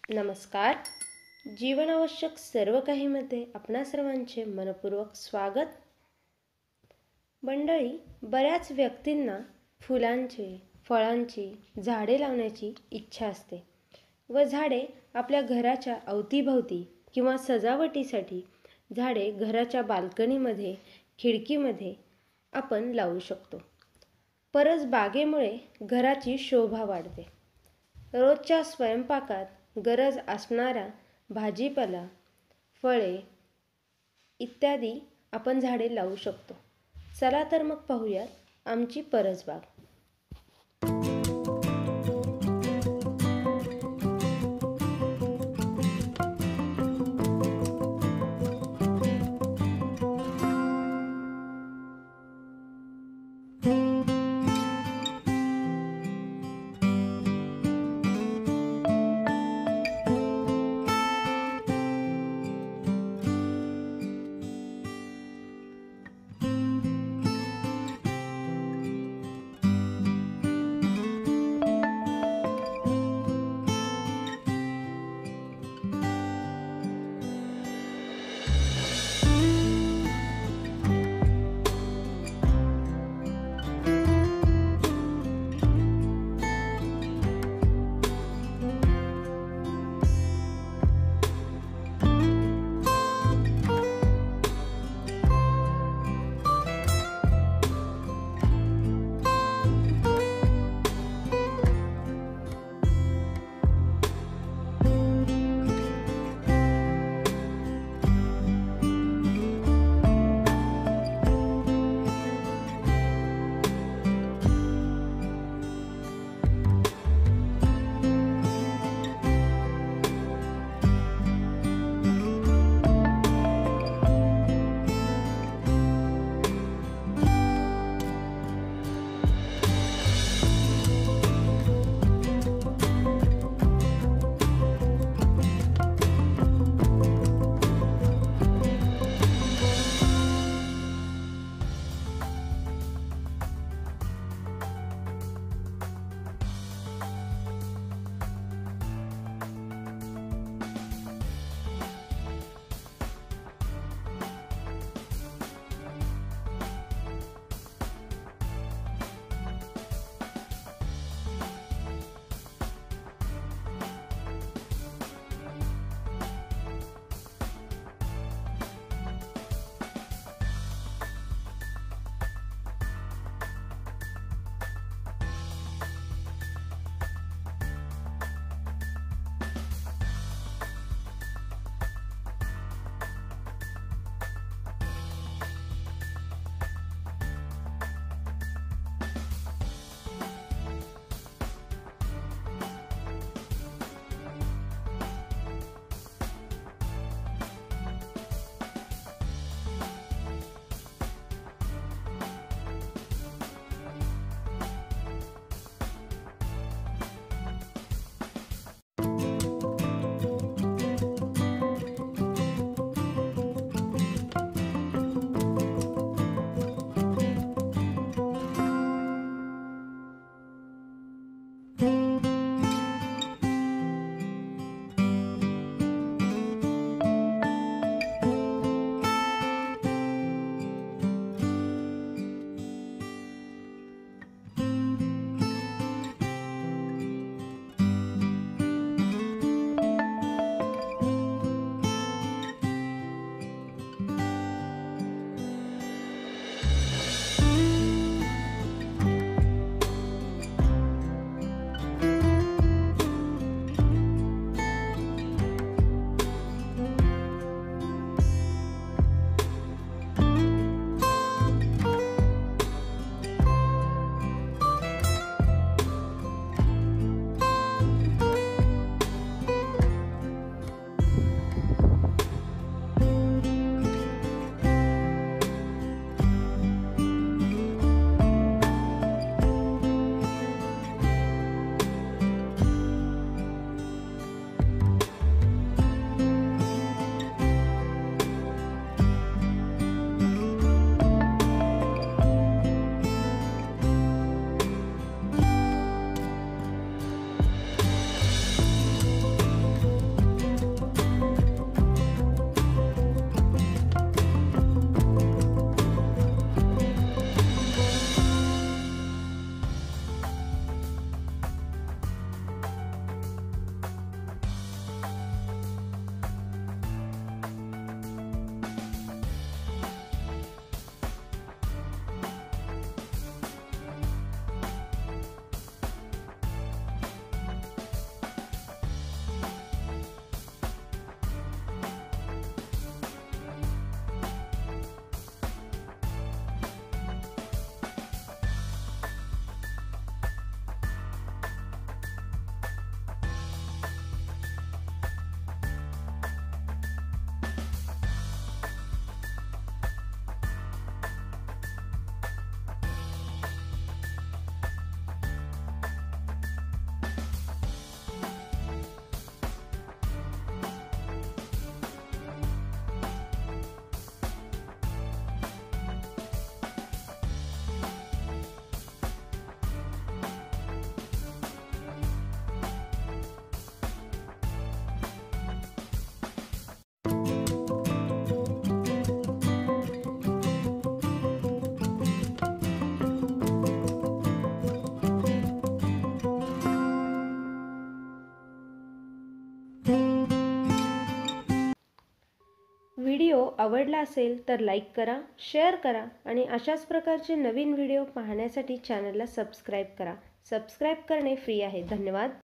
नमस्कार. जीवनावश्यक सर्व काहीमध्ये आपणा सर्वांचे मनपूर्वक स्वागत. मंडळी, बऱ्याच व्यक्तींना फुलांची, फळांची झाडे लावण्याची इच्छा असते व झाडे आपल्या घराच्या अवतीभवती किंवा सजावटीसाठी झाडे घराच्या बाल्कनीमध्ये, खिडकीमध्ये आपण लावू शकतो. परसबागेमुळे घराची शोभा वाढते. रोजच्या स्वयंपाकात गरज असणारा भाजीपाला, फळे इत्यादी आपण झाडे लावू शकतो. चला तर मग पाहूयात आमची परसबाग. व्हिडिओ आवडला असेल तर लाईक करा, शेअर करा आणि अशाच प्रकारचे नवीन व्हिडिओ पाहण्यासाठी चॅनलला सबस्क्राईब करा. सबस्क्राईब करणे फ्री आहे. धन्यवाद.